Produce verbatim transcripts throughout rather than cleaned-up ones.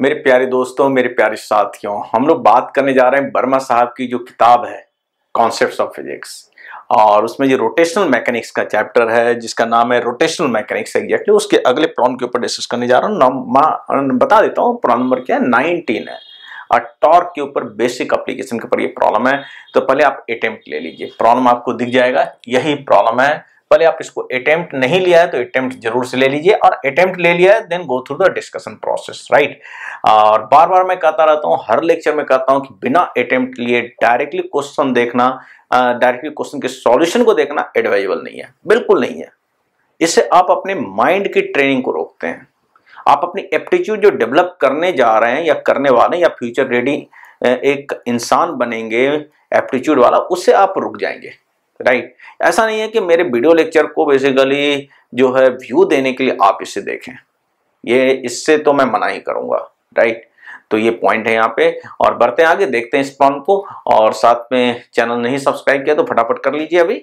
मेरे प्यारे दोस्तों, मेरे प्यारे साथियों, हम लोग बात करने जा रहे हैं वर्मा साहब की जो किताब है कॉन्सेप्ट्स ऑफ फिजिक्स, और उसमें जो रोटेशनल मैकेनिक्स का चैप्टर है जिसका नाम है रोटेशनल मैकेनिक्स एग्जैक्टली, उसके अगले प्रॉब्लम के ऊपर डिस्कस करने जा रहा हूँ। बता देता हूँ प्रॉब्लम नंबर क्या है, नाइनटीन है और टॉर्क के ऊपर बेसिक एप्लीकेशन के ऊपर ये प्रॉब्लम है। तो पहले आप अटेम्प्ट ले लीजिए, प्रॉब्लम आपको दिख जाएगा, यही प्रॉब्लम है। पहले आप इसको अटेम्प्ट नहीं लिया है तो अटेम्प्ट जरूर से ले लीजिए, और अटेम्प्ट ले लिया है then go through the discussion process, right. और बार बार मैं कहता रहता हूँ, हर लेक्चर में कहता हूँ कि बिना अटेम्प्ट लिए डायरेक्टली क्वेश्चन देखना, डायरेक्टली क्वेश्चन के सॉल्यूशन को देखना एडवाइजेबल नहीं है, बिल्कुल नहीं है। इससे आप अपने माइंड की ट्रेनिंग को रोकते हैं, आप अपनी एप्टीट्यूड जो डेवलप करने जा रहे हैं या करने वाले हैं या फ्यूचर रेडी एक इंसान बनेंगे एप्टीट्यूड वाला, उससे आप रुक जाएंगे, राइट। ऐसा नहीं है कि मेरे वीडियो लेक्चर को बेसिकली जो है व्यू देने के लिए आप इसे देखें, ये इससे तो मैं मना ही करूंगा, राइट। तो ये पॉइंट है यहाँ पे, और बढ़ते हैं आगे, देखते हैं इस प्रॉब्लम को। और साथ में चैनल नहीं सब्सक्राइब किया तो फटाफट कर लीजिए अभी,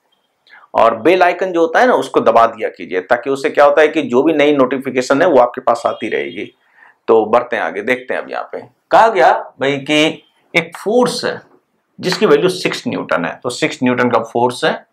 और बेल आइकन जो होता है ना उसको दबा दिया कीजिए, ताकि उससे क्या होता है कि जो भी नई नोटिफिकेशन है वो आपके पास आती रहेगी। तो बढ़ते हैं आगे, देखते हैं अब यहाँ पे कहा गया भाई कि एक फोर्स है जिसकी वैल्यू सिक्स न्यूटन है, तो सिक्स न्यूटन का फोर्स है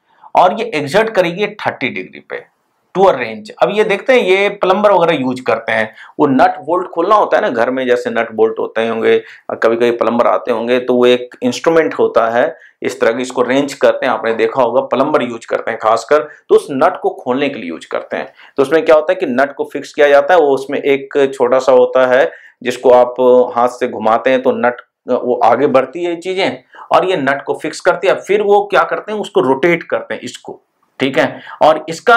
और ये एग्जर्ट करेगी थर्टी डिग्री पे टू अ रेंज। अब ये देखते हैं, ये प्लम्बर वगैरह यूज करते हैं, वो नट बोल्ट खोलना होता है ना घर में, जैसे नट बोल्ट होते होंगे, कभी कभी प्लम्बर आते होंगे, तो वो एक इंस्ट्रूमेंट होता है इस तरह की, इसको रेंज करते हैं, आपने देखा होगा प्लम्बर यूज करते हैं खासकर, तो उस नट को खोलने के लिए यूज करते हैं। तो उसमें क्या होता है कि नट को फिक्स किया जाता है, वो उसमें एक छोटा सा होता है जिसको आप हाथ से घुमाते हैं तो नट वो आगे बढ़ती है चीजें, और ये नट को फिक्स करती है। फिर वो क्या करते हैं, उसको रोटेट करते हैं इसको, ठीक है। और इसका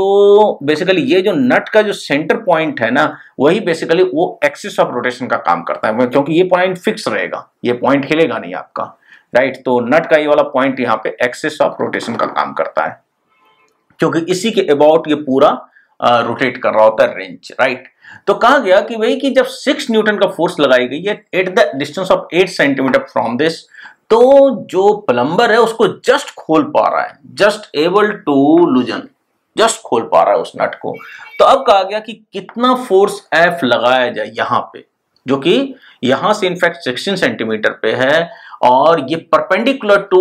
जो बेसिकली ये जो नट का जो सेंटर पॉइंट है ना, वही बेसिकली वो एक्सिस ऑफ रोटेशन का काम करता है, क्योंकि ये पॉइंट फिक्स रहेगा, ये पॉइंट हिलेगा नहीं आपका, राइट। तो नट का ये वाला पॉइंट यहाँ पे एक्सिस ऑफ रोटेशन का काम करता है, क्योंकि इसी के अबाउट ये पूरा रोटेट कर रहा होता है रेंज, राइट। तो कहा गया कि भाई कि जब सिक्स न्यूटन का फोर्स लगाई गई है at the distance of eight centimetre from this, तो जो प्लम्बर है उसको जस्ट खोल पा रहा है, just able to loosen, just खोल पा रहा है उस नट को। तो अब कहा गया कि कितना फोर्स एफ लगाया जाए यहाँ पे, जो कि यहां से इनफैक्ट सिक्सटीन सेंटीमीटर पे है, और ये परपेंडिकुलर टू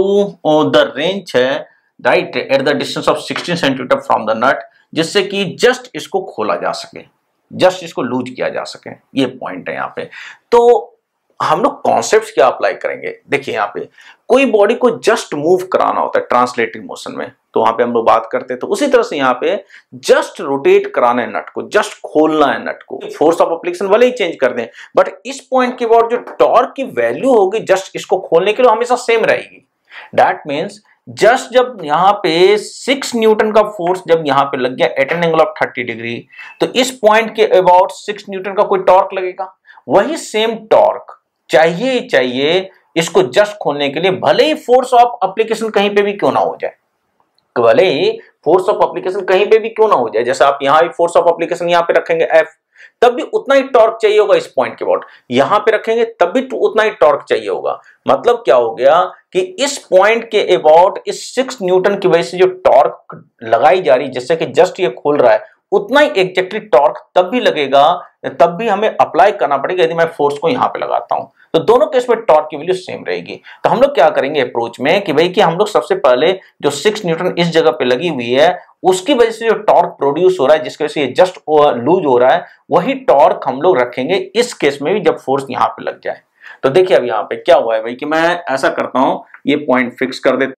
द रेंज है, right, at the distance of sixteen centimetre from the nut, जिससे कि जस्ट इसको खोला जा सके, जस्ट इसको लूज किया जा सके। ये पॉइंट है यहाँ पे। तो हम लोग कॉन्सेप्ट्स क्या अप्लाई करेंगे, देखिए यहाँ पे कोई बॉडी को जस्ट मूव कराना होता है ट्रांसलेटिंग मोशन में, तो वहां पे हम लोग बात करते हैं, तो उसी तरह से यहाँ पे जस्ट रोटेट कराना है नट को, जस्ट खोलना है नट को। फोर्स ऑफ एप्लीकेशन भले ही चेंज कर दें, बट इस पॉइंट के बाद जो टॉर्क की वैल्यू होगी जस्ट इसको खोलने के लिए हमेशा सेम रहेगी। दैट मीन्स जस्ट जब यहाँ पे सिक्स न्यूटन का फोर्स जब यहाँ पे लग गया at an angle of thirty degree, तो इस पॉइंट के अबाउट सिक्स न्यूटन का कोई टॉर्क लगेगा, वही सेम टॉर्क चाहिए चाहिए इसको जस्ट खोलने के लिए, भले ही फोर्स ऑफ एप्लीकेशन कहीं पे भी क्यों ना हो जाए, भले ही फोर्स ऑफ एप्लीकेशन कहीं पे भी क्यों ना हो जाए। जैसे आप यहाँ फोर्स ऑफ एप्लीकेशन यहाँ पे रखेंगे एफ, तब भी उतना ही टॉर्क चाहिए होगा इस पॉइंट के अबाउट, यहां पे रखेंगे तब भी उतना ही टॉर्क चाहिए होगा। मतलब क्या हो गया कि इस पॉइंट के अबाउट इस सिक्स न्यूटन की वजह से जो टॉर्क लगाई जा रही है, जैसे कि जस्ट ये खोल रहा है, उतना ही एग्जैक्टली टॉर्क तब भी लगेगा, तब भी हमें अप्लाई करना पड़ेगा यदि मैं फोर्स को यहां पे लगाता हूं। तो दोनों केस में टॉर्क की वैल्यू सेम रहेगी। तो हम लोग क्या करेंगे अप्रोच में कि भाई कि हम लोग सबसे पहले जो सिक्स न्यूटन इस जगह पे लगी हुई है, उसकी वजह से जो टॉर्क प्रोड्यूस हो रहा है, जिसकी वजह से ये जस्ट लूज हो रहा है, वही टॉर्क हम लोग रखेंगे इस केस में भी जब फोर्स यहां पे लग जाए। तो देखिए अब यहाँ पे क्या हुआ है भाई कि मैं ऐसा करता हूं, ये पॉइंट फिक्स कर देता,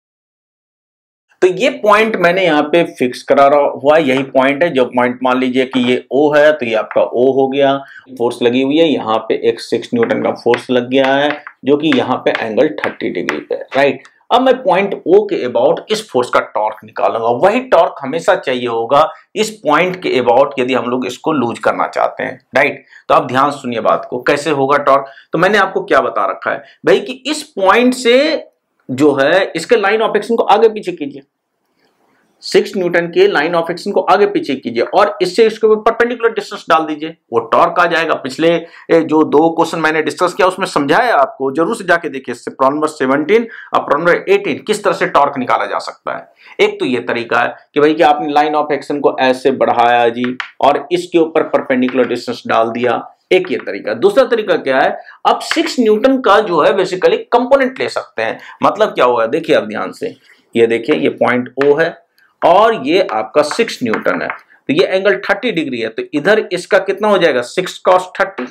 तो ये पॉइंट मैंने यहाँ पे फिक्स करा रहा हुआ, यही पॉइंट है। जो पॉइंट मान लीजिए कि ये O है, तो ये आपका O हो गया, फोर्स लगी हुई है, यहाँ पे एक सिक्स न्यूटन का फोर्स लग गया है, जो कि यहाँ पे एंगल थर्टी डिग्री पे, राइट। अब मैं पॉइंट O के अबाउट इस फोर्स का टॉर्क निकालूंगा, वही टॉर्क हमेशा चाहिए होगा इस पॉइंट के अबाउट यदि हम लोग इसको लूज करना चाहते हैं, राइट। तो आप ध्यान सुनिए बात को, कैसे होगा टॉर्क। तो मैंने आपको क्या बता रखा है भाई कि इस पॉइंट से जो है इसके लाइन ऑफ एक्शन को आगे पीछे कीजिए, सिक्स न्यूटन के लाइन ऑफ एक्शन को आगे पीछे कीजिए, और इससे इसके ऊपर परपेंडिकुलर डिस्टेंस डाल दीजिए, वो टॉर्क आ जाएगा। पिछले जो दो क्वेश्चन मैंने डिस्कस किया उसमें समझाया आपको, जरूर से जाके देखिए, इससे प्रॉब्लम नंबर सेवनटीन और प्रॉब्लम नंबर एटीन किस तरह से टॉर्क निकाला जा सकता है। एक तो ये तरीका है कि भाई कि आपने लाइन ऑफ एक्शन को ऐसे बढ़ाया जी, और इसके ऊपर परपेंडिकुलर डिस्टेंस डाल दिया, एक ये तरीका। दूसरा तरीका क्या है, आप सिक्स न्यूटन का जो है बेसिकली कंपोनेंट ले सकते हैं। मतलब क्या होगा, देखिए आप ध्यान से, ये देखिए ये पॉइंट ओ है और ये आपका सिक्स न्यूटन है, तो ये एंगल थर्टी डिग्री है, तो इधर इसका कितना हो जाएगा, सिक्स कॉस थर्टी,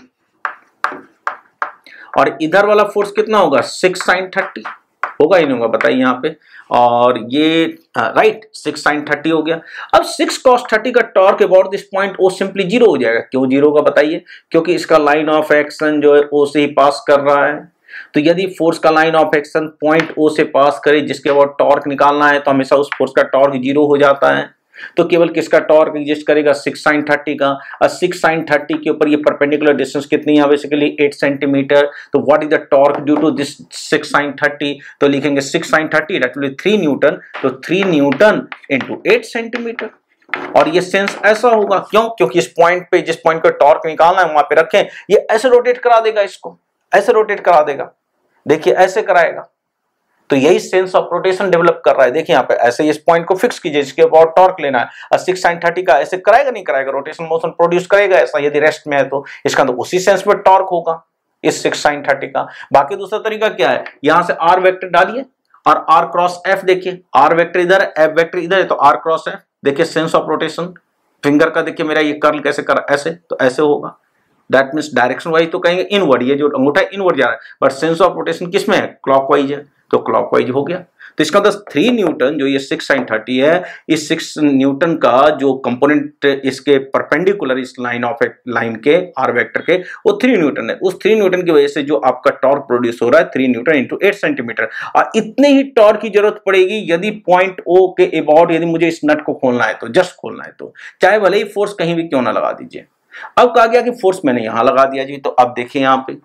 और इधर वाला फोर्स कितना होगा, सिक्स साइन थर्टी, होगा ही नहीं होगा बताइए यहाँ पे, और ये राइट सिक्स साइन थर्टी हो गया। अब सिक्स कॉस थर्टी का torque about this point O simply zero हो जाएगा। क्यों जीरो होगा बताइए, क्योंकि इसका लाइन ऑफ एक्शन जो है ओ से ही पास कर रहा है। तो यदि फोर्स का line of action point O से पास करे जिसके बाद टॉर्क निकालना है, तो हमेशा उस फोर्स का टॉर्क जीरो हो जाता है। तो केवल किसका टॉर्क एग्जिस्ट करेगा, सिक्स साइन थर्टी का, और सिक्स साइन थर्टी के ऊपर ये परपेंडिकुलर डिस्टेंस कितनी है, बेसिकली एट सेंटीमीटर। तो what is the torque due to this six sine thirty, तो लिखेंगे six sine thirty that will be three newton, तो three newton into eight centimetre. और ये सेंस ऐसा होगा, क्यों, क्योंकि इस पॉइंट पे जिस पॉइंट का टॉर्क निकालना है वहां पे रखें, ये ऐसे रोटेट करा देगा, इसको ऐसे रोटेट करा देगा, देखिए ऐसे कराएगा। तो यही सेंस ऑफ रोटेशन डेवलप कर रहा है। देखिए यहाँ पे ऐसे इस पॉइंट को फिक्स कीजिए, इसके ऊपर टॉर्क लेना है, और सिक्स साइन थर्टी का ऐसे कराएगा नहीं कराएगा, रोटेशन मोशन प्रोड्यूस करेगा ऐसा, यदि रेस्ट में है तो इसका तो उसी सेंस में टॉर्क होगा इस सिक्स साइन थर्टी का। बाकी दूसरा तरीका क्या है, यहां से आर वेक्टर डालिए और आर क्रॉस एफ, देखिए आर वेक्टर इधर है, एफ वेक्टर इधर है, तो आर क्रॉस एफ, देखिए सेंस ऑफ रोटेशन फिंगर का, देखिए मेरा ये कर्ल कैसे कर, ऐसे, तो ऐसे होगा। दैट मीन्स डायरेक्शन वाइज तो कहेंगे इनवर्ड, ये जो अंगूठा इनवर्ड जा रहा है, बट सेंस ऑफ रोटेशन किस में है, क्लॉकवाइज है, तो क्लॉकवाइज हो गया। तो इसका मतलब थ्री न्यूटन जो ये सिक्स साइन थर्टी है, इस सिक्स न्यूटन का जो कंपोनेंट इसके परपेंडिकुलर इस लाइन ऑफ लाइन के आर वेक्टर के, वो थ्री न्यूटन है। उस थ्री न्यूटन की वजह से जो आपका टॉर्क प्रोड्यूस हो रहा है three newton into eight centimetre, और इतने ही टॉर्क की जरूरत पड़ेगी यदि पॉइंट ओ के अबाउट यदि मुझे इस नट को खोलना है, तो जस्ट खोलना है, तो चाहे भले ही फोर्स कहीं भी क्यों ना लगा दीजिए। अब कहा गया कि फोर्स मैंने यहां लगा दिया जी, तो अब देखिए यहां पे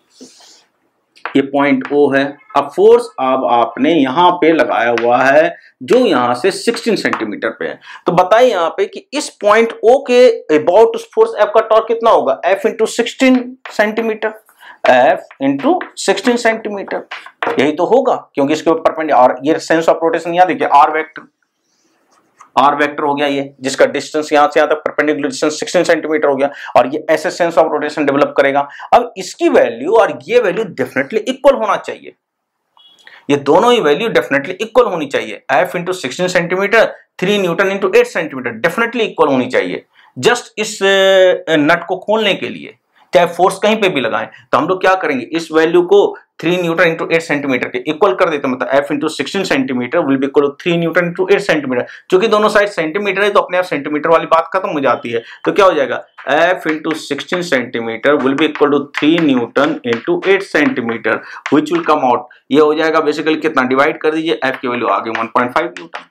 ये पॉइंट ओ है, अब फोर्स अब आपने यहां पे लगाया हुआ है जो यहां से सिक्सटीन सेंटीमीटर पे है। तो बताइए यहां पे कि इस पॉइंट ओ के अबाउट उस फोर्स एफ का टॉर्क कितना होगा, F into sixteen centimetre, F into sixteen centimetre, यही तो होगा क्योंकि इसके ऊपर परपेंडिकुलर, और ये सेंस ऑफ रोटेशन यहां देखिए आर वेक्टर, आर वेक्टर हो गया ये, जिसका डिस्टेंस यहां से यहां तक परपेंडिकुलर डिस्टेंस सिक्सटीन सेंटीमीटर हो गया, और ये ऐसे सेंस ऑफ रोटेशन डेवलप करेगा। अब इसकी वैल्यू और ये वैल्यू डेफिनेटली इक्वल होना चाहिए, ये दोनों ही वैल्यू डेफिनेटली इक्वल होनी चाहिए। F into sixteen centimetre, three newton into eight centimetre, definitely equal होनी चाहिए। जस्ट इस नट को खोलने के लिए चाहे फोर्स कहीं पे भी लगाएं, तो हम लोग क्या करेंगे, इस वैल्यू को three newton into eight centimetre के इक्वल कर देते हैं, मतलब F into sixteen centimetre will be equal to three newton into eight centimetre. क्योंकि दोनों साइड सेंटीमीटर है तो अपने आप सेंटीमीटर वाली बात खत्म हो जाती है, तो क्या हो जाएगा, F into sixteen centimetre will be equal to three newton into eight centimetre which will come out, ये हो जाएगा बेसिकली कितना, डिवाइड कर दीजिए, एफ की वैल्यू आ गई वन पॉइंट फाइव न्यूटन,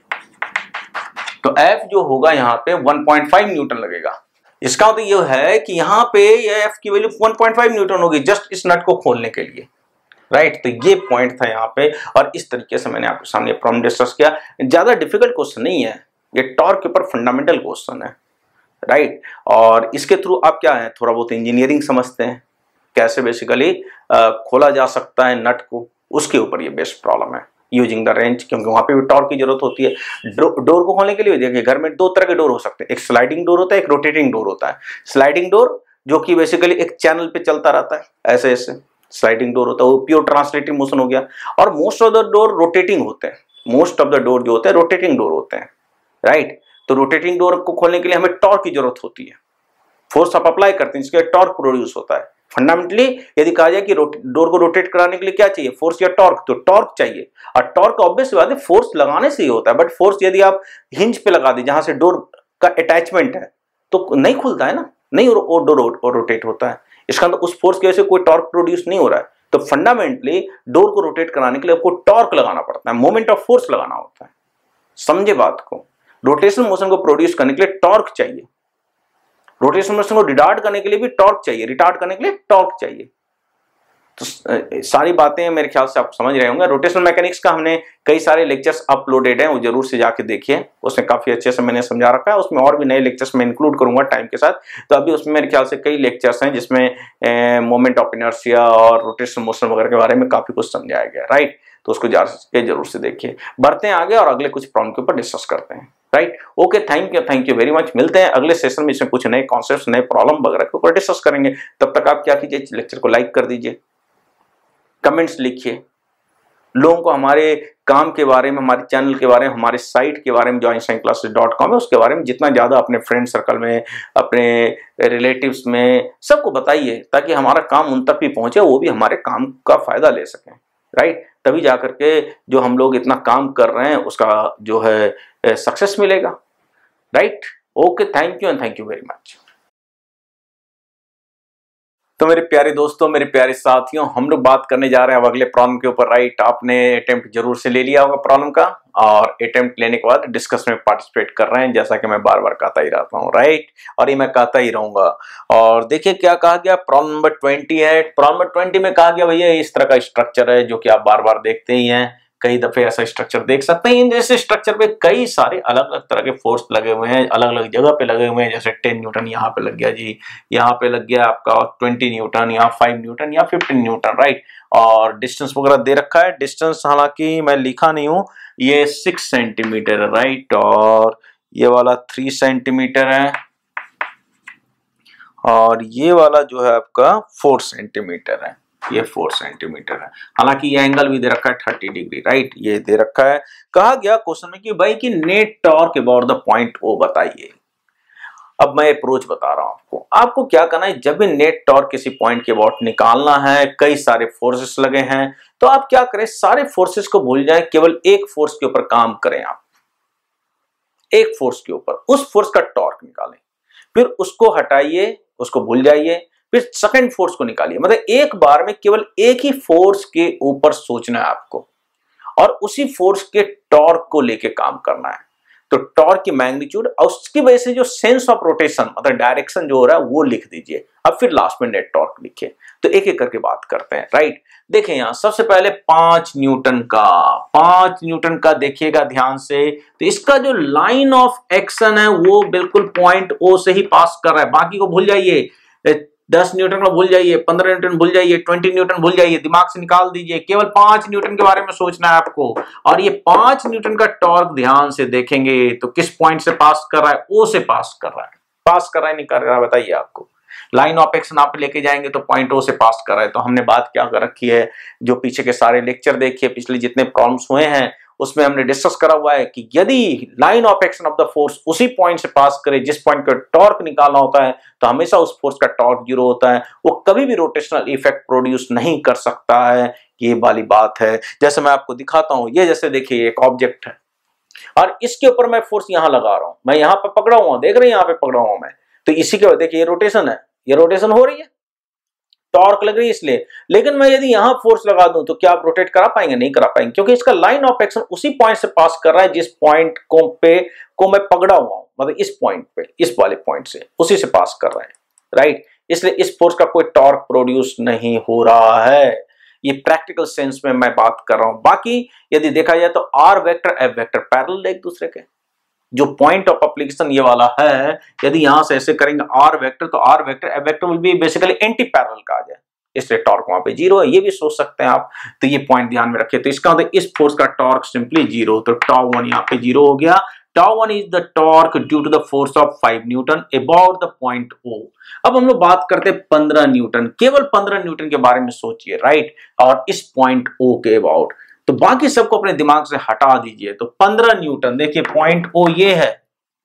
तो एफ जो होगा यहाँ पे वन पॉइंट फाइव न्यूटन लगेगा। इसका तो ये है कि यहाँ पे ये एफ की value one point five newton होगी जस्ट इस नट को खोलने के लिए, राइट। तो ये पॉइंट था यहाँ पे, और इस तरीके से मैंने आपके सामने प्रॉब्लम डिस्कस किया। ज्यादा डिफिकल्ट क्वेश्चन नहीं है, ये टॉर्क के ऊपर फंडामेंटल क्वेश्चन है, राइट। और इसके थ्रू आप क्या है, थोड़ा बहुत इंजीनियरिंग समझते हैं, कैसे बेसिकली खोला जा सकता है नट को, उसके ऊपर ये बेस्ट प्रॉब्लम है, यूजिंग द रेंच, क्योंकि वहां पे भी टॉर्क की जरूरत होती है। डोर को खोलने के लिए देखिए घर में दो तरह के डोर हो सकते हैं, एक स्लाइडिंग डोर होता है, एक रोटेटिंग डोर होता है। स्लाइडिंग डोर जो कि बेसिकली एक चैनल पे चलता रहता है, ऐसे ऐसे स्लाइडिंग डोर होता है, वो प्योर ट्रांसलेटिंग मोशन हो गया। और most of the door rotating होते हैं, मोस्ट ऑफ द डोर जो होते हैं रोटेटिंग डोर होते हैं, राइट। तो रोटेटिंग डोर को खोलने के लिए हमें टॉर्क की जरूरत होती है, फोर्स आप अप्लाई करते हैं, इसके टॉर्क प्रोड्यूस होता है। फंडामेंटली यदि कहा जाए कि डोर को रोटेट कराने के लिए क्या चाहिए, फोर्स या टॉर्क, तो टॉर्क चाहिए। और टॉर्क ऑब्वियस बात है फोर्स लगाने से ही होता है, बट फोर्स यदि आप हिंज पे लगा दी जहां से डोर का अटैचमेंट है तो नहीं खुलता है ना, नहीं और डोर रोटेट होता है। इसका मतलब उस फोर्स की वजह से कोई टॉर्क प्रोड्यूस नहीं हो रहा है। तो फंडामेंटली डोर को रोटेट कराने के लिए आपको टॉर्क लगाना पड़ता है, मोमेंट ऑफ फोर्स लगाना होता है, समझे बात को। रोटेशन मोशन को प्रोड्यूस करने के लिए टॉर्क चाहिए, रोटेशन मोशन को रिटार्ड करने के लिए भी टॉर्क चाहिए, रिटार्ड करने के लिए टॉर्क चाहिए। तो सारी बातें मेरे ख्याल से आप समझ रहे होंगे। रोटेशनल मैकेनिक्स का हमने कई सारे लेक्चर्स अपलोडेड हैं, वो जरूर से जाके देखिए, उसमें काफी अच्छे से मैंने समझा रखा है। उसमें और भी नए लेक्चर्स मैं इंक्लूड करूंगा टाइम के साथ। तो अभी उसमें मेरे ख्याल से कई लेक्चर्स हैं जिसमें मोमेंट ऑफ इनर्शिया और रोटेशनल मोशन वगैरह के बारे में काफी कुछ समझाया गया, राइट। तो उसको जरूर से देखिए। बढ़ते हैं आगे और अगले कुछ प्रॉब्लम के ऊपर डिस्कस करते हैं। Right. Okay, thank you thank you very much. मिलते हैं अगले सेशन में, इसमें कुछ नए कॉन्सेप्ट्स, नए प्रॉब्लम वगैरह के ऊपर डिस्कस करेंगे। तब तक आप क्या कीजिए, लेक्चर को लाइक कर दीजिए, कमेंट्स लिखिए, लोगों को हमारे काम के बारे में, हमारे चैनल के बारे में, हमारे साइट के बारे में जो आइंस्टाइन क्लासेस डॉट कॉम है उसके बारे में जितना ज़्यादा अपने फ्रेंड सर्कल में, अपने रिलेटिव्स में सबको बताइए, ताकि हमारा काम उन तक भी पहुंचे, वो भी हमारे काम का फायदा ले सकें, राइट। तभी जाकर के जो हम लोग इतना काम कर रहे हैं उसका जो है सक्सेस मिलेगा, right. Okay, thank you and thank you very much. तो मेरे प्यारे दोस्तों, मेरे प्यारे साथियों, हम लोग बात करने जा रहे हैं अब अगले प्रॉब्लम के ऊपर, राइट। आपने अटेम्प्ट जरूर से ले लिया होगा प्रॉब्लम का, और अटेम्प्ट लेने के बाद डिस्कस में पार्टिसिपेट कर रहे हैं, जैसा कि मैं बार बार कहता ही रहता हूँ, राइट। और ये मैं कहता ही रहूंगा। और देखिए क्या कहा गया, प्रॉब्लम नंबर ट्वेंटी है। प्रॉब्लम नंबर ट्वेंटी में कहा गया भैया इस तरह का स्ट्रक्चर है जो कि आप बार बार देखते ही हैं, कई दफे ऐसा स्ट्रक्चर देख सकते हैं। जैसे स्ट्रक्चर पे कई सारे अलग अलग तरह के फोर्स लगे हुए हैं, अलग अलग जगह पे लगे हुए हैं। जैसे टेन न्यूटन यहाँ पे लग गया जी, यहाँ पे लग गया आपका ट्वेंटी न्यूटन, यहाँ फाइव न्यूटन, या फिफ्टीन न्यूटन, राइट। और डिस्टेंस वगैरह दे रखा है। डिस्टेंस हालांकि मैं लिखा नहीं हूँ, ये सिक्स सेंटीमीटर है, राइट। और ये वाला थ्री सेंटीमीटर है, और ये वाला जो है आपका फोर सेंटीमीटर है, ये फोर सेंटीमीटर है। हालांकि ये एंगल भी दे रखा है थर्टी डिग्री, राइट। ये दे रखा है। कहा गया क्वेश्चन में कि भाई कि net torque about the point O बताइए। अब मैं अप्रोच बता रहा हूं आपको आपको क्या करना है, जब भी नेट टॉर्क किसी पॉइंट के अबाउट निकालना है, कई सारे फोर्सेस लगे हैं, तो आप क्या करें, सारे फोर्सेस को भूल जाएं, केवल एक फोर्स के ऊपर काम करें। आप एक फोर्स के ऊपर उस फोर्स का टॉर्क निकालें, फिर उसको हटाइए, उसको भूल जाइए, फिर सेकंड फोर्स को निकालिए। मतलब एक बार में केवल एक ही फोर्स के ऊपर सोचना है आपको, और उसी फोर्स के टॉर्क को लेके काम करना है। तो टॉर्क की मैग्नीट्यूड और उसकी वजह से जो सेंस ऑफ रोटेशन, मतलब डायरेक्शन जो हो रहा है, वो लिख दीजिए। अब फिर लास्ट में नेट टॉर्क लिखिए। तो एक एक करके बात करते हैं, राइट। देखें यहां सबसे पहले पांच न्यूटन का पांच न्यूटन का देखिएगा ध्यान से। तो इसका जो लाइन ऑफ एक्शन है वो बिल्कुल पॉइंट ओ से ही पास कर रहा है। बाकी को भूल जाइए, दस न्यूटन को भूल जाइए, पंद्रह न्यूटन भूल जाइए, ट्वेंटी न्यूटन भूल जाइए, दिमाग से निकाल दीजिए। केवल पांच न्यूटन के बारे में सोचना है आपको। और ये पांच न्यूटन का टॉर्क ध्यान से देखेंगे तो किस पॉइंट से पास कर रहा है, ओ से पास कर रहा है। पास कर रहा है नहीं कर रहा है बताइए आपको। लाइन ऑफ एक्शन आप लेके जाएंगे तो पॉइंट ओ से पास कर रहा है। तो हमने बात क्या कर रखी है, जो पीछे के सारे लेक्चर देखिए, पिछले जितने प्रॉब्लम्स हुए हैं उसमें हमने डिस्कस करा हुआ है कि यदि line of action of the force उसी पॉइंट से पास करे जिस पॉइंट का टॉर्क निकालना होता है, तो हमेशा उस फोर्स का टॉर्क जीरो होता है। वो कभी भी रोटेशनल इफेक्ट प्रोड्यूस नहीं कर सकता है। ये वाली बात है। जैसे मैं आपको दिखाता हूं, ये जैसे देखिए एक ऑब्जेक्ट है और इसके ऊपर मैं फोर्स यहां लगा रहा हूं, मैं यहां पे पकड़ा हुआ, देख रहे हैं यहां पे पकड़ा हुआ मैं, तो इसी के देखिए ये रोटेशन है, ये रोटेशन हो रही है, टॉर्क लग रही है इसलिए। लेकिन मैं यदि यहां फोर्स लगा दूं तो क्या आप रोटेट करा पाएंगे? नहीं करा पाएंगे, क्योंकि इसका लाइन ऑफ एक्शन उसी पॉइंट से पास कर रहा है जिस पॉइंट को पे को मैं पकड़ा हुआ हूं, मतलब इस पॉइंट पे, इस वाले पॉइंट से उसी से पास कर रहा है, राइट। इसलिए इस फोर्स का कोई टॉर्क प्रोड्यूस नहीं हो रहा है। ये प्रैक्टिकल सेंस में मैं बात कर रहा हूं। बाकी यदि देखा जाए तो R vector F vector parallel एक दूसरे के। जो पॉइंट ऑफ एप्लीकेशन ये वाला है, यदि यहां से ऐसे करेंगे आर वेक्टर, तो R vector F vector will be basically anti parallel का आ जाए, इसलिए टॉर्क वहां पे जीरो है। ये भी सोच सकते हैं आप। तो ये पॉइंट ध्यान में रखिए। तो इसका मतलब इस फोर्स का टॉर्क सिंपली जीरो। तो टाउ वन यहाँ पे जीरो हो गया। Tau one is the torque due to the force of five newton about the point O. अब हम लोग बात करते हैं पंद्रह न्यूटन, केवल पंद्रह न्यूटन के बारे में सोचिए, राइट। और इस पॉइंट ओ के अबाउट, तो बाकी सबको अपने दिमाग से हटा दीजिए। तो पंद्रह न्यूटन, देखिए पॉइंट ओ ये है,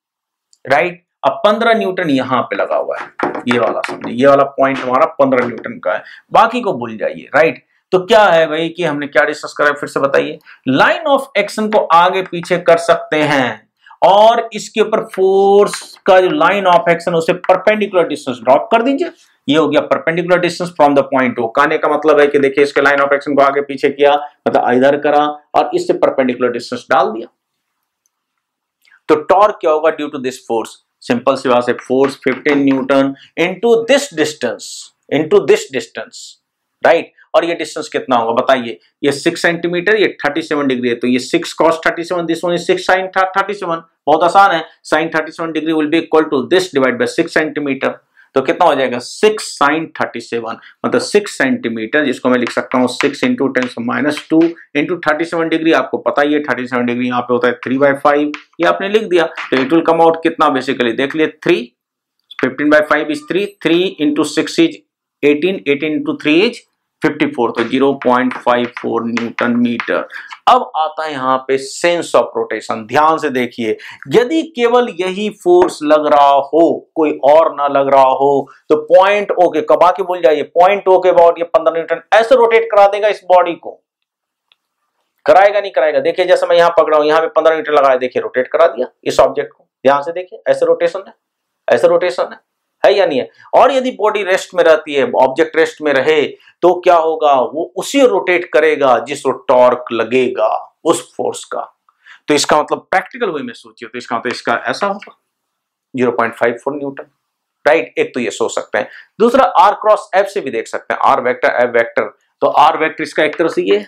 राइट। अब पंद्रह न्यूटन यहां पे लगा हुआ है, ये वाला समझिए, ये वाला पॉइंट हमारा पंद्रह न्यूटन का है। बाकी को भूल जाइए, राइट। तो क्या है भाई कि हमने क्या डिस्कस करा, फिर से बताइए। लाइन ऑफ एक्शन को आगे पीछे कर सकते हैं और इसके ऊपर फोर्स का जो लाइन ऑफ एक्शन उसे परपेंडिकुलर डिस्टेंस ड्रॉप कर दीजिए। ये हो गया perpendicular distance from the point O. कहने का मतलब है कि देखिए इसके लाइन ऑफ एक्शन को आगे पीछे किया, मतलब इधर करा और इससे परपेंडिकुलर डिस्टेंस डाल दिया। तो टॉर्क क्या होगा due to this force? Simple सी बात है, force fifteen newton into this distance, into this distance, right. और ये डिस्टेंस कितना होगा बताइए? ये सिक्स सेंटीमीटर, ये थर्टी सेवन डिग्री है, तो ये six cos thirty seven, this one is six sin thirty seven. बहुत आसान है, sin thirty seven degree will be equal to this divide by six centimetre. तो कितना हो जाएगा सिक्स साइन थर्टी सेवन, मतलब सिक्स सेंटीमीटर, जिसको मैं लिख सकता हूँ six into ten minus two into thirty seven degree. आपको पता ही है थर्टी सेवन डिग्री यहाँ पे होता है थ्री बाई फाइव, ये आपने लिख दिया। तो इट विल कम आउट कितना, बेसिकली देख लिए three, fifteen by five is three, three into six is eighteen, eighteen into three is fifty four, तो zero point five four newton metre. अब आता है यहाँ पे सेंस ऑफ रोटेशन। ध्यान से देखिए, यदि केवल यही फोर्स लग रहा हो, कोई और ना लग रहा हो, तो पॉइंट ओ के कबा के भूल जाइए, पॉइंट ओ के अबाउट ये पंद्रह न्यूटन ऐसे रोटेट करा देगा इस बॉडी को। कराएगा नहीं कराएगा, देखिए जैसे मैं यहाँ पकड़ा हूं, यहाँ पे पंद्रह न्यूटन लगाया, देखिए रोटेट करा दिया इस ऑब्जेक्ट को। ध्यान से देखिए, ऐसे रोटेशन है, ऐसे रोटेशन है है या नहीं है। और यदि बॉडी रेस्ट में रहती है, ऑब्जेक्ट रेस्ट में रहे, तो क्या होगा, वो उसी रोटेट करेगा जिस टॉर्क लगेगा उस फोर्स का। तो इसका मतलब प्रैक्टिकल वे में सोचिए, तो इसका मतलब इसका ऐसा होगा zero point five four newton, right. एक तो ये सोच सकते हैं, दूसरा आर क्रॉस एफ से भी देख सकते हैं, आर वेक्टर एफ वेक्टर। तो आर वेक्टर इसका एक तरह से ये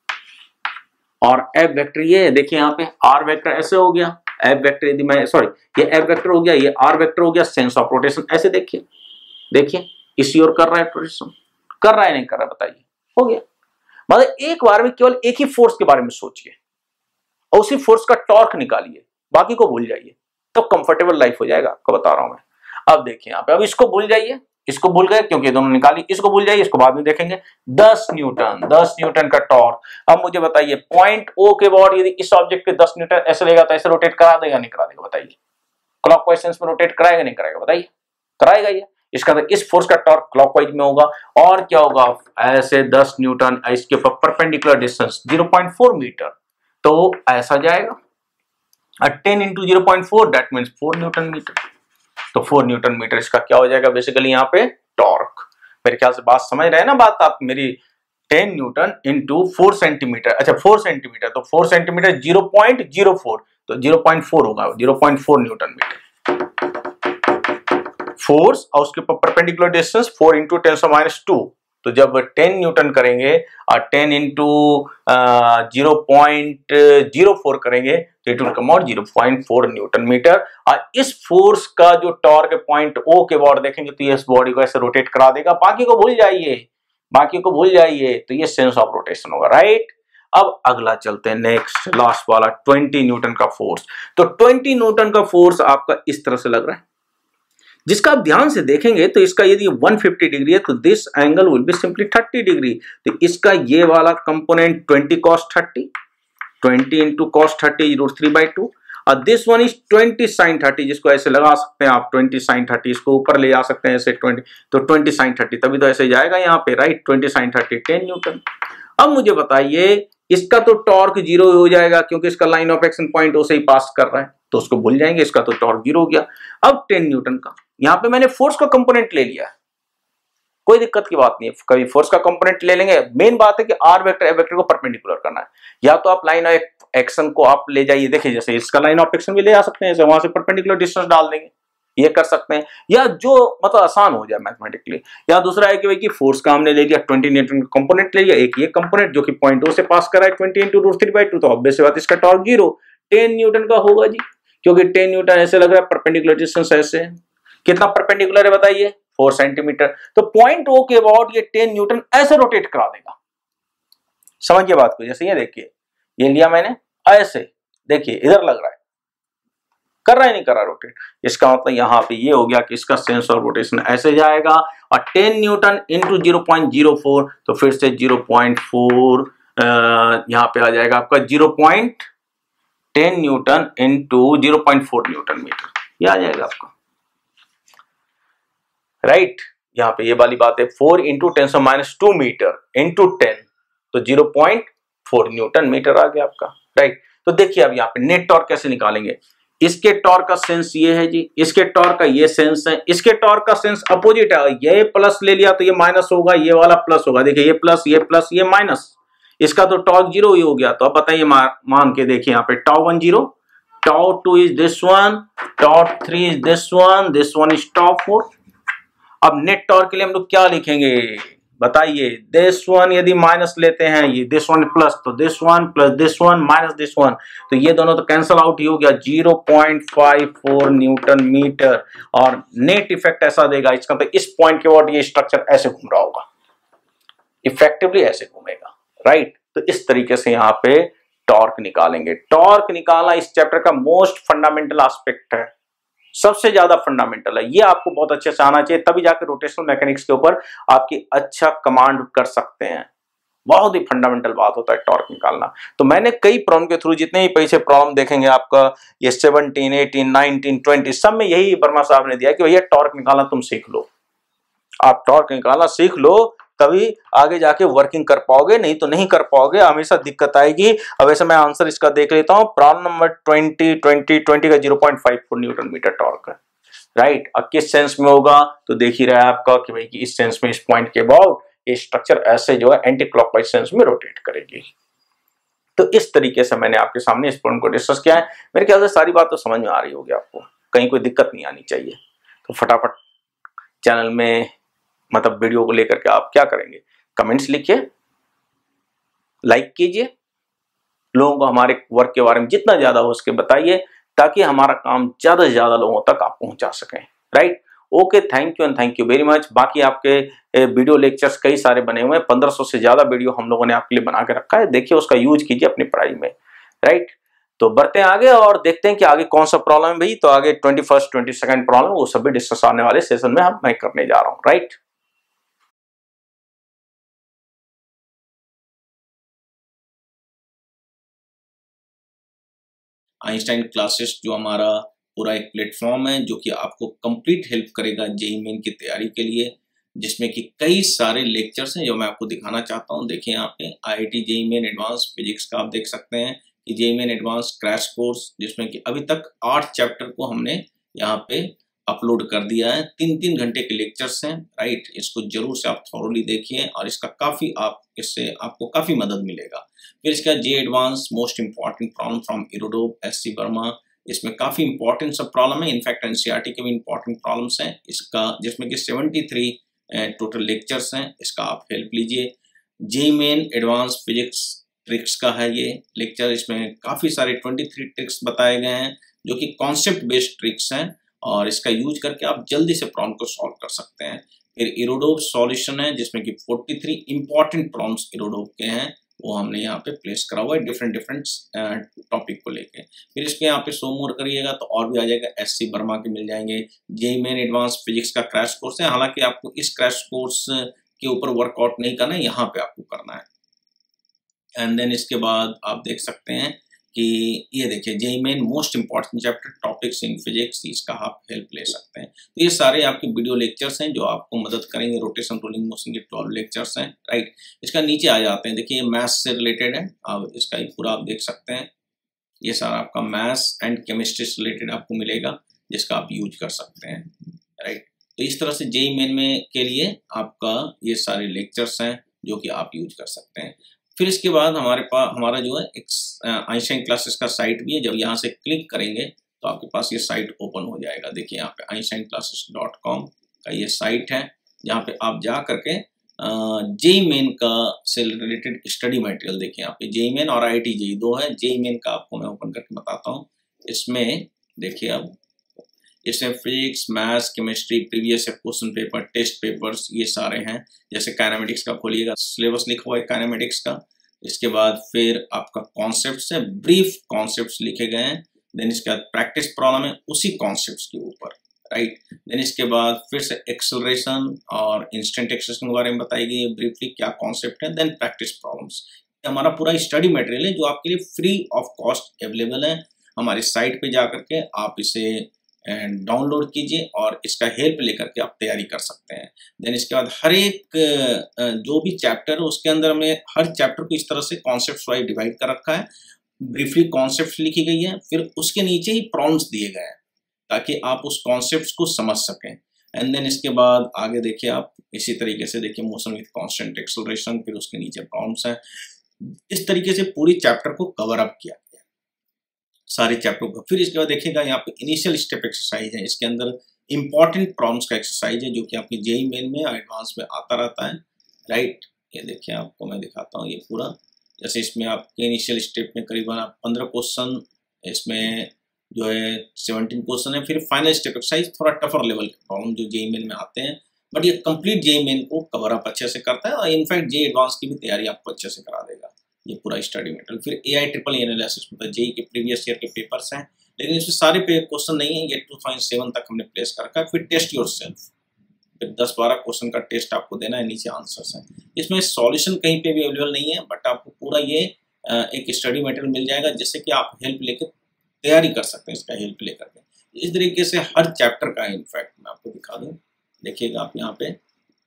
और एफ वेक्टर ये है। देखिए यहाँ पे आर वेक्टर ऐसे हो गया, एफ वेक्टर यदि मैं सॉरी ये एफ वेक्टर हो गया, ये आर वेक्टर हो गया, सेंस ऑफ रोटेशन ऐसे देखिए, देखिए इसी ओर कर रहा है रोटेशन, कर रहा है नहीं कर रहा है, बताइए, हो गया। मतलब एक बार में केवल एक ही फोर्स के बारे में सोचिए और उसी फोर्स का टॉर्क निकालिए, बाकी को भूल जाइए, तब तो कंफर्टेबल लाइफ हो जाएगा, आपको बता रहा हूं मैं। अब देखिए यहाँ पे, अब इसको भूल जाइए, इसको भूल गए क्योंकि दोनों निकाली, इसको भूल जाइए, इसको बाद में देखेंगे। दस न्यूटन, दस न्यूटन का टॉर्क। अब मुझे बताइए पॉइंट ओ के अबाउट यदि इस ऑब्जेक्ट पे दस न्यूटन ऐसे लेगा तो ऐसे रोटेट करा देगा नहीं करा देगा, बताइए। क्लॉकवाइज सेंस में रोटेट कराएगा नहीं कराएगा, बताइए। कराएगा ये, इसका मतलब इस फोर्स का टॉर्क क्लॉकवाइज में होगा। और क्या होगा, ऐसे दस न्यूटन, इसके ऊपर perpendicular distance zero point four metre, तो ऐसा जाएगा। Ten into zero point four that means four newton metre. तो फोर न्यूटन मीटर इसका क्या हो जाएगा, बेसिकली यहाँ पे टॉर्क। मेरे ख्याल से बात समझ रहे हैं ना, बात आप मेरी। Ten newton into four centimetre, अच्छा फोर सेंटीमीटर, तो four centimetre zero point zero four, तो जीरो पॉइंट फोर होगा, zero point four newton metre force. और उसके perpendicular distance four into ten से माइनस टू, तो जब टेन न्यूटन करेंगे और ten into zero point zero four करेंगे तो it will come out zero point four newton metre. और इस फोर्स का जो टॉर्क पॉइंट ओ के अबाउट देखेंगे तो ये इस बॉडी को ऐसे रोटेट करा देगा, बाकी को भूल जाइए, बाकी को भूल जाइए। तो ये सेंस ऑफ रोटेशन होगा, राइट। अब अगला चलते हैं, नेक्स्ट लास्ट वाला, ट्वेंटी न्यूटन का फोर्स। तो ट्वेंटी न्यूटन का फोर्स आपका इस तरह से लग रहा है, जिसका आप ध्यान से देखेंगे तो इसका यदि वन फिफ्टी डिग्री है तो this angle will be simply thirty degree. तो इसका ये वाला component twenty cos thirty, twenty into cos thirty root three by two, और this one is twenty sin thirty, जिसको ऐसे लगा सकते हैं आप, ट्वेंटी sin थर्टी, इसको ऊपर ले जा सकते हैं ऐसे ट्वेंटी, तो ट्वेंटी sin थर्टी, तभी तो ऐसे जाएगा यहाँ पे, right. Twenty sin thirty ten newton. अब मुझे बताइए इसका तो टॉर्क जीरो हो जाएगा क्योंकि इसका line of action point O से ही पास कर रहा है, तो उसको भूल जाएंगे, इसका तो टॉर्क जीरो हो गया। अब टेन न्यूटन का, यहाँ पे मैंने फोर्स का कंपोनेंट ले लिया, कोई दिक्कत की बात नहीं है, कभी फोर्स का कंपोनेंट ले लेंगे। मेन बात है कि आर वेक्टर एफ वेक्टर को परपेंडिकुलर करना है। या तो आप लाइन ऑफ एक्शन को आप ले जाइए, देखिए जैसे इसका लाइन ऑफ एक्शन भी ले आ सकते हैं, जैसे वहां से परपेंडिकुलर डिस्टेंस डाल देंगे, ये कर सकते हैं, या जो मतलब आसान हो जाए मैथमेटिकली। या दूसरा है कि भाई कि फोर्स का हमने ले लिया, ट्वेंटी न्यूटन का कंपोनेंट ले लिया, एक ये कंपोनेंट जो कि पॉइंट ओ से पास कर रहा है, twenty into root three by two, तो ऑब्वियस बात इसका टॉर्क जीरो टेन न्यूटन का होगा जी, क्योंकि टेन न्यूटन ऐसे लग रहा है, परपेंडिकुलर डिस्टेंस ऐसे है, कितना परपेंडिकुलर है बताइए, फोर सेंटीमीटर। तो पॉइंट ओ के अबाउट ये टेन न्यूटन ऐसे रोटेट करा देगा। समझिए बात को, जैसे ये देखिए, ये लिया मैंने ऐसे, देखिए इधर लग रहा है, कर रहा है नहीं कर रहा रोटेट, इसका मतलब यहाँ पे ये हो गया कि इसका सेंस ऑफ रोटेशन ऐसे जाएगा। और ten newton into zero point zero four, तो फिर से जीरो पॉइंट फोर यहाँ पे आ जाएगा आपका, zero point ten newton into zero point four newton meter, ये आ जाएगा आपका, राइट right? यहाँ पे ये वाली बात है, फोर इंटू टेन से minus two meter into ten, तो zero point four newton meter आ गया आपका, राइट right? तो देखिए अब यहाँ पे नेट टॉर्क कैसे निकालेंगे। इसके टॉर्क का सेंस ये है जी, इसके टॉर्क का ये सेंस है, इसके टॉर्क का सेंस अपोजिट है, ये प्लस ले लिया तो ये माइनस होगा, ये वाला प्लस होगा, देखिए ये प्लस ये प्लस ये माइनस, इसका तो टॉर्क जीरो ही हो गया। तो अब बताइए मान के देखिए यहाँ पे, tau one zero, tau two is this one, tau three is this one, this one is tau four. अब नेट टॉर्क के लिए हम लोग क्या लिखेंगे, बताइए, दिस वन यदि माइनस लेते हैं, ये दिस वन प्लस, तो this one plus this one minus this one, तो ये दोनों तो कैंसल आउट ही हो गया, zero point five four newton metre. और नेट इफेक्ट ऐसा देगा इसका, तो इस पॉइंट के बाद ये स्ट्रक्चर ऐसे घूम रहा होगा, इफेक्टिवली ऐसे घूमेगा, राइट। तो इस तरीके से यहाँ पे टॉर्क निकालेंगे। टॉर्क निकालना इस चैप्टर का मोस्ट फंडामेंटल एस्पेक्ट है, सबसे ज्यादा फंडामेंटल है। ये आपको बहुत अच्छे से आना चाहिए, तभी जाकर रोटेशनल मैकेनिक्स के ऊपर आपकी अच्छा कमांड कर सकते हैं। बहुत ही फंडामेंटल बात होता है टॉर्क निकालना। तो मैंने कई प्रॉब्लम के थ्रू, जितने ही पीछे प्रॉब्लम देखेंगे आपका ये सेवनटीन, एटीन, नाइनटीन, ट्वेंटी, सब में यही वर्मा साहब ने दिया कि भैया टॉर्क निकालना तुम सीख लो। आप टॉर्क निकालना सीख लो, तभी आगे जाके वर्किंग कर पाओगे, नहीं तो नहीं कर पाओगे, हमेशा दिक्कत आएगी। अब ऐसे मैं आंसर इसका देख लेता हूं। Problem number twenty, twenty, twenty का zero point five four newton meter torque है, राइट। अब किस सेंस में होगा तो देख ही रहा है आपका कि भाई कि इस सेंस में, इस पॉइंट के अबाउट ये स्ट्रक्चर ऐसे जो है एंटी क्लॉकवाइज सेंस में रोटेट करेगी। तो इस तरीके से मैंने आपके सामने इस प्रॉब्लम को डिस्कस किया है। मेरे ख्याल से सारी बात तो समझ में आ रही होगी आपको, कहीं कोई दिक्कत नहीं आनी चाहिए। तो फटाफट चैनल में मतलब वीडियो को लेकर के आप क्या करेंगे, कमेंट्स लिखिए, लाइक कीजिए, लोगों को हमारे वर्क के बारे में जितना ज्यादा हो सके बताइए, ताकि हमारा काम ज्यादा से ज्यादा लोगों तक आप पहुंचा सकें, right. Okay, thank you and thank you very much. बाकी आपके वीडियो लेक्चर्स कई सारे बने हुए हैं, पंद्रह सौ से ज्यादा वीडियो हम लोगों ने आपके लिए बना के रखा है, देखिए उसका यूज कीजिए अपनी पढ़ाई में, राइट। तो बढ़ते हैं आगे और देखते हैं कि आगे कौन सा प्रॉब्लम है भाई। तो आगे twenty first twenty second problem वो सभी डिस्कस आने वाले सेशन में हम मैं करने जा रहा हूँ, राइट। आइंस्टाइन क्लासेस जो हमारा पूरा एक प्लेटफॉर्म है जो कि आपको कंप्लीट हेल्प करेगा जेईई मेन की तैयारी के लिए, जिसमें कि कई सारे लेक्चर्स हैं जो मैं आपको दिखाना चाहता हूं। देखिए यहाँ पे IIT JEE main advance physics का आप देख सकते हैं कि JEE main advance crash course, जिसमें कि अभी तक आठ चैप्टर को हमने यहाँ पे अपलोड कर दिया है। तीन तीन घंटे के लेक्चर्स हैं, राइट। इसको जरूर से आप थॉरोली देखिए और इसका काफी आप इससे आपको काफी मदद मिलेगा। फिर इसका J advance most important problem from Irodov S C Verma, इसमें काफी इंपॉर्टेंट सब प्रॉब्लम है, इनफैक्ट एनसीईआरटी के भी इंपॉर्टेंट प्रॉब्लम्स हैं इसका, जिसमें कि सेवेंटी थ्री टोटल लेक्चर्स हैं। इसका आप हेल्प लीजिए। JEE main advance physics tricks का है ये लेक्चर, इसमें काफी सारे ट्वेंटी थ्री ट्रिक्स बताए गए हैं जो कि कॉन्सेप्ट बेस्ड ट्रिक्स हैं और इसका यूज करके आप जल्दी से प्रॉब्लम को सॉल्व कर सकते हैं। फिर इरोडोव सॉल्यूशन है जिसमें कि forty three important problems Irodov के हैं, वो हमने यहाँ पे प्लेस करा हुआ है डिफरेंट डिफरेंट टॉपिक को लेके। फिर इसके यहाँ पे सो मोर करिएगा तो और भी आ जाएगा, एस सी वर्मा के मिल जाएंगे। जेईई मेन एडवांस फिजिक्स का क्रैश कोर्स है, हालांकि आपको इस क्रैश कोर्स के ऊपर वर्कआउट नहीं करना है, यहाँ पे आपको करना है। एंड देन इसके बाद आप देख सकते हैं कि ये देखिए JEE main most important chapter topics in physics, इसका आप हेल्प ले सकते हैं। तो ये सारे आपके वीडियो लेक्चर्स हैं जो आपको मदद करेंगे। रोटेशन रोलिंग मोशन के ट्वेल्व लेक्चर्स हैं, राइट। इसका नीचे आ जाते हैं, देखिए ये मैथ्स से रिलेटेड है, आप इसका ही पूरा आप देख सकते हैं। ये सारा आपका मैथ्स एंड केमिस्ट्री से रिलेटेड आपको मिलेगा जिसका आप यूज कर सकते हैं, राइट। तो इस तरह से जेईई मेन में के लिए आपका ये सारे लेक्चर्स हैं जो कि आप यूज कर सकते हैं। फिर इसके बाद हमारे पास हमारा जो है एक आइंस्टाइन क्लासेस का साइट भी है। जब यहाँ से क्लिक करेंगे तो आपके पास ये साइट ओपन हो जाएगा। देखिए यहाँ पे आइंस्टाइन क्लासेस डॉट कॉम का ये साइट है, जहाँ पे आप जा करके जेईई मेन का से रिलेटेड स्टडी मटेरियल देखिए। यहाँ पे जेईई मेन और आईआईटी जेईई दो है। जेईई मेन का आपको मैं ओपन करके बताता हूँ। इसमें देखिए अब इसमें physics, maths, chemistry, previous question paper, test papers, ये सारे हैं। जैसे काइनेमेटिक्स का खोलिएगा, सिलेबस लिखा हुआ है काइनेमेटिक्स का। इसके बाद फिर आपका कॉन्सेप्ट्स है, ब्रीफ कॉन्सेप्ट्स लिखे गए हैं। देन इसके बाद प्रैक्टिस प्रॉब्लम है उसी कॉन्सेप्ट्स के ऊपर, राइट। देन इसके बाद फिर से एक्सेलरेशन और इंस्टेंट एक्सेलरेशन के बारे में बताई गई है ब्रीफली, क्या कॉन्सेप्ट है। देन प्रैक्टिस प्रॉब्लम्स, हमारा पूरा स्टडी मटेरियल है जो आपके लिए फ्री ऑफ कॉस्ट अवेलेबल है। हमारी साइट पे जा करके आप इसे डाउनलोड कीजिए और इसका हेल्प लेकर के आप तैयारी कर सकते हैं। देन इसके बाद हर एक जो भी चैप्टर है उसके अंदर में हर चैप्टर को इस तरह से कॉन्सेप्ट्स वाइज डिवाइड कर रखा है। ब्रीफली कॉन्सेप्ट्स लिखी गई है, फिर उसके नीचे ही प्रॉब्लम्स दिए गए हैं ताकि आप उस कॉन्सेप्ट्स को समझ सकें। एंड देन इसके बाद आगे देखिए आप इसी तरीके से देखिए मोशन विद कांस्टेंट एक्सेलरेशन, फिर उसके नीचे प्रॉब्लम्स हैं। इस तरीके से पूरी चैप्टर को कवर अप किया गया सारे चैप्टर को। फिर इसके बाद देखिएगा यहाँ पे इनिशियल स्टेप एक्सरसाइज है, इसके अंदर इंपॉर्टेंट प्रॉब्लम्स का एक्सरसाइज है जो कि आपकी जेईई मेन में एडवांस में आता रहता है। राइट। ये देखिए आपको मैं दिखाता हूँ ये पूरा, जैसे इसमें आपके इनिशियल स्टेप में करीबन आप पंद्रह क्वेश्चन, इसमें जो है सेवनटीन क्वेश्चन है, फिर फाइनल स्टेप एक्सरसाइज थोड़ा टफर लेवल के प्रॉब्लम जो जेईई मेन में आते हैं, बट ये कंप्लीट जेईई मेन को कवर अप अच्छे से करता है और इनफैक्ट जेईई एडवांस की भी तैयारी आपको अच्छे से करा देगा ये पूरा स्टडी मटेरियल। फिर एआई ट्रिपल एनालिसिस मतलब जेईई के प्रीवियस ईयर के पेपर्स हैं, लेकिन इसमें सारे क्वेश्चन नहीं है, ये टू थाउजेंड सेवन तक हमने प्लेस कर रखा है। फिर टेस्ट योरसेल्फ, फिर दस बारह क्वेश्चन का टेस्ट आपको देना है, नीचे आंसर्स हैं। इसमें सॉल्यूशन कहीं पे भी अवेलेबल नहीं है, बट आपको पूरा ये एक स्टडी मटेरियल मिल जाएगा जिससे कि आप हेल्प लेकर तैयारी कर सकते हैं, इसका हेल्प लेकर के। इस तरीके से हर चैप्टर का इनफैक्ट मैं आपको दिखा दूं, देखिएगा आप यहाँ पे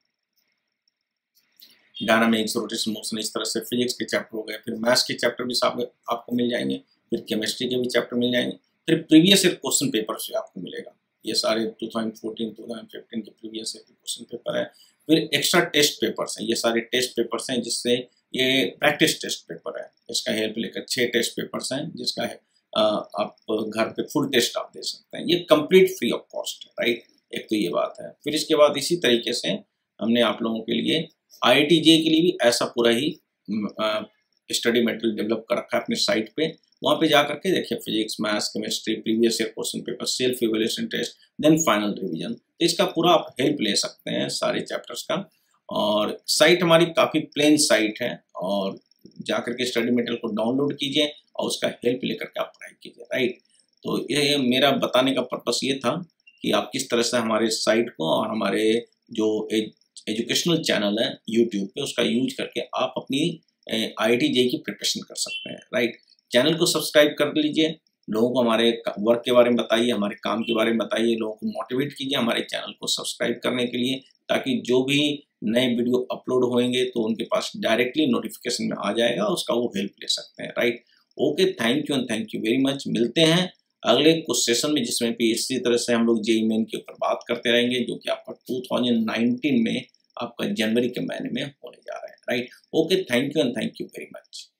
डायनामिक्स, रोटेशन, मोशन, इस तरह से फिजिक्स के चैप्टर हो गए, फिर मैथ्स के चैप्टर भी सब आपको मिल जाएंगे, फिर केमिस्ट्री के भी चैप्टर मिल जाएंगे, फिर प्रीवियस ईयर क्वेश्चन पेपर भी आपको मिलेगा, ये सारे two thousand fourteen two thousand fifteen के प्रीवियस ईयर के क्वेश्चन पेपर है। फिर एक्स्ट्रा टेस्ट पेपर्स हैं, ये सारे टेस्ट पेपर्स हैं जिससे ये प्रैक्टिस टेस्ट पेपर है, इसका हेल्प लेकर छः टेस्ट पेपर्स हैं जिसका है आप घर पे फुल टेस्ट आप दे सकते हैं, ये कंप्लीट फ्री ऑफ कॉस्ट है, राइट। एक तो ये बात है। फिर इसके बाद इसी तरीके से हमने आप लोगों के लिए आईआईटी जेईई के लिए भी ऐसा पूरा ही स्टडी मटेरियल डेवलप कर रखा है अपने साइट पे, वहाँ पे जा करके देखिए physics, maths, chemistry, previous year question paper, self evaluation test, then final revision. तो इसका पूरा आप हेल्प ले सकते हैं सारे चैप्टर्स का। और साइट हमारी काफ़ी प्लेन साइट है, और जा करके स्टडी मटेरियल को डाउनलोड कीजिए और उसका हेल्प लेकर के आप पढ़ाई कीजिए, राइट। तो ये मेरा बताने का पर्पस ये था कि आप किस तरह से हमारे साइट को और हमारे जो एजुकेशनल चैनल है यूट्यूब पे उसका यूज करके आप अपनी आईआईटी जेईई की प्रिपरेशन कर सकते हैं, राइट। चैनल को सब्सक्राइब कर लीजिए, लोगों को हमारे वर्क के बारे में बताइए, हमारे काम के बारे में बताइए, लोगों को मोटिवेट कीजिए हमारे चैनल को सब्सक्राइब करने के लिए, ताकि जो भी नए वीडियो अपलोड होंगे तो उनके पास डायरेक्टली नोटिफिकेशन में आ जाएगा, उसका वो हेल्प ले सकते हैं, right. Okay, thank you and thank you very much. मिलते हैं अगले कुछ सेशन में जिसमें भी इसी तरह से हम लोग जेईई मेन के ऊपर बात करते रहेंगे, जो कि आपका टू थाउजेंड नाइनटीन में आपका जनवरी के महीने में होने जा रहा है, right. Okay, thank you and thank you very much.